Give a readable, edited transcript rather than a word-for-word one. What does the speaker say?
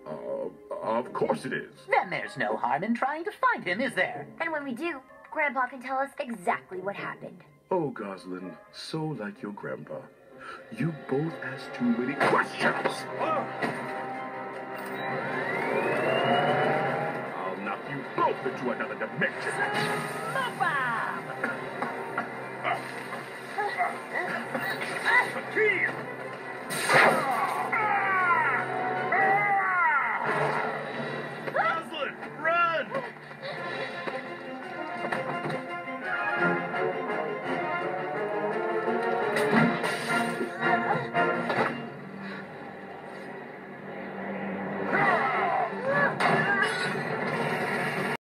Of course it is. Then there's no harm in trying to find him, is there? And when we do, Grandpa can tell us exactly what happened. Oh, Goslin, so like your grandpa. You both ask too many questions. I'll knock you both into another dimension. Bomb! Here!